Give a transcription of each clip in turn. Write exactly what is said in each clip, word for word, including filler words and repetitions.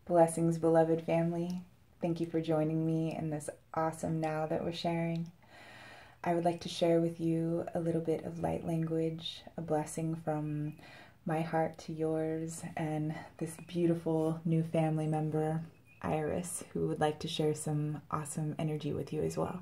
Blessings, beloved family. Thank you for joining me in this awesome now that we're sharing. I would like to share with you a little bit of light language, a blessing from my heart to yours, and this beautiful new family member, Iris, who would like to share some awesome energy with you as well.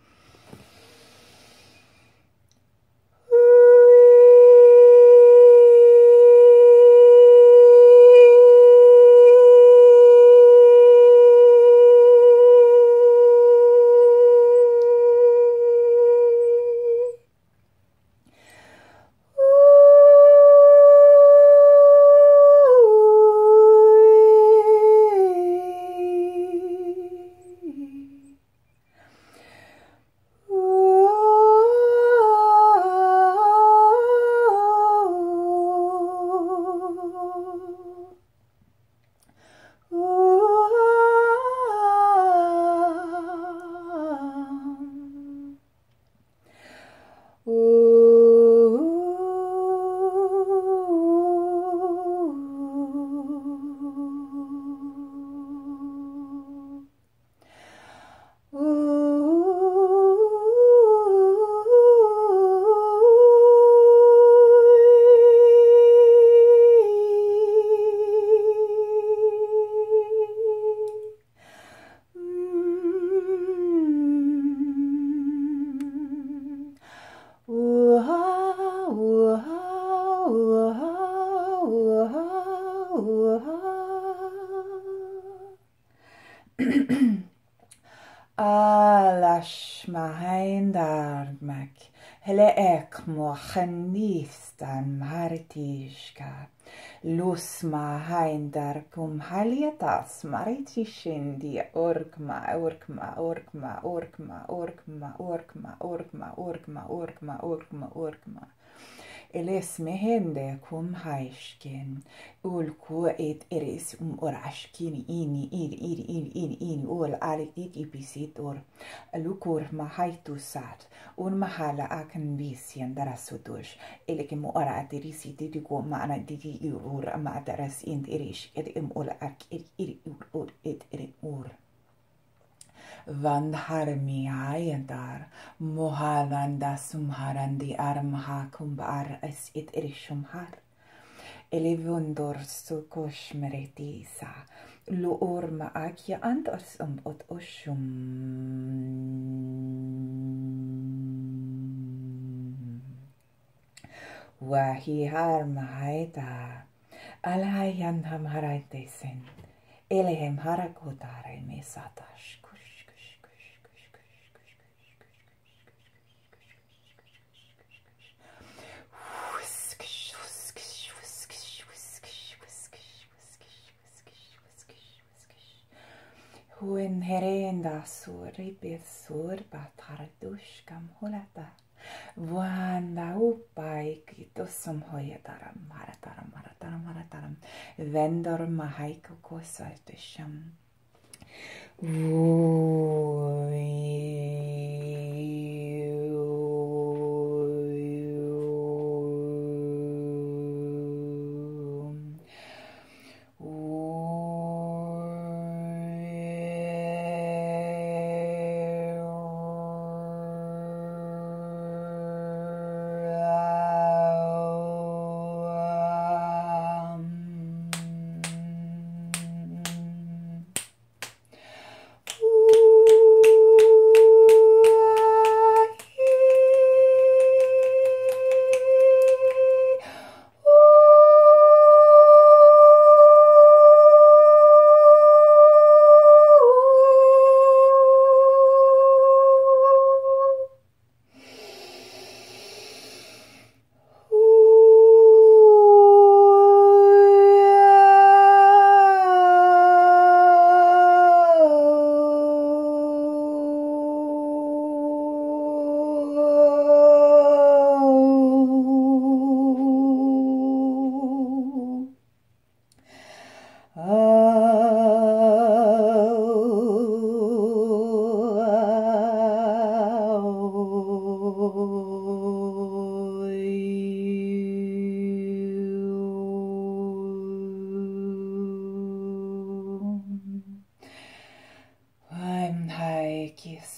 Alash mahindarmak hele ek mochanifstan martishka lus mahindar kum halietas maritishin di orkma orkma orkma orkma orkma orkma orkma orkma orkma orkma orkma Eles mehende kum haishkin ul ku et eres um orashkin ini ini ini ini ini ini ul ali it ipisit or lukur mahaitu sat un mahala akan visien darasutush eleke mo ora aterisi di ko mana di di ur ma daras int erish et im ul ak et iri ur ur et eri ur Vandharmi ayandar mohalanda sumharandi armha kumbar es it irishumhar elevundor sukoshmeretisa lo orma akya andors um ot oshum wahi harma haita alhayan hamharaitesen elehem harakotare mesatash Huen herenda sur ripesur batardushkam holata. Vanda upai kitosum hoyataram harataram harataram harataram. Vendor mahaiko kosaitisham.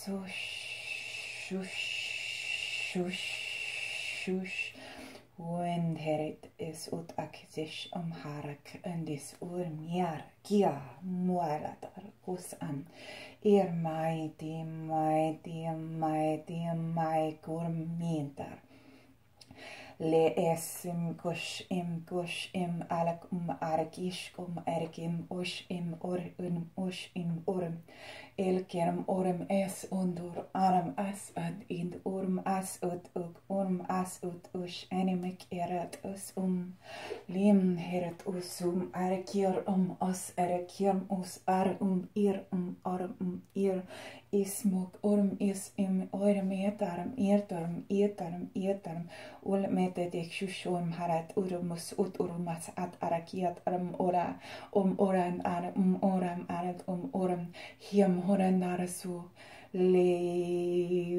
Sush, shush, shush, shush. Wind heret is ut akzish umharak undis ur miar gia mualatar kusan. Ir mighty, mighty, mighty, mighty gurmintar. Le esim kush im kush im alak um arakish um erkim ush im ur un ush im urum. Elkerm orm es undur arm as ad ind urm as ut uk urm as ut ush animik erat us um lim heret usum arekir um os arekirm us ar um ir um arm um ir ismuk urm is im oirm etarm etarm etarm etarm ul metet ekshushum harat urmus ut urmas at arakiat arm ora um oran ar um oram arat um oram him horan narasu le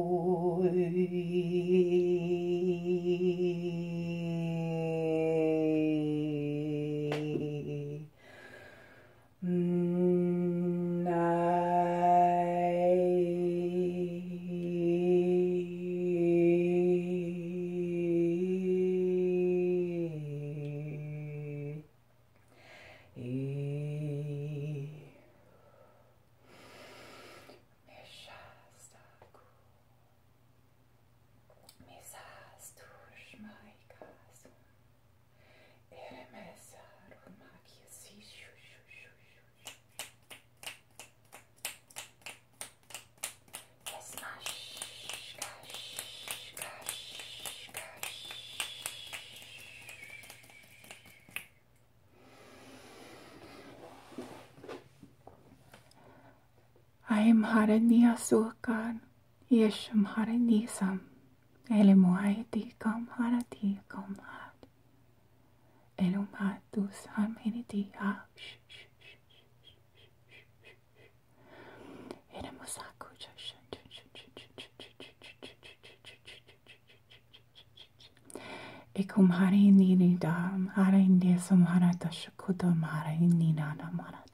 I'm harani asukan, yesham harani sam, elemuaiti kam harati kam had, elumatus haminiti ha, elemusaku Ekum harini dam, harini sum haratashakutam harini nanamara.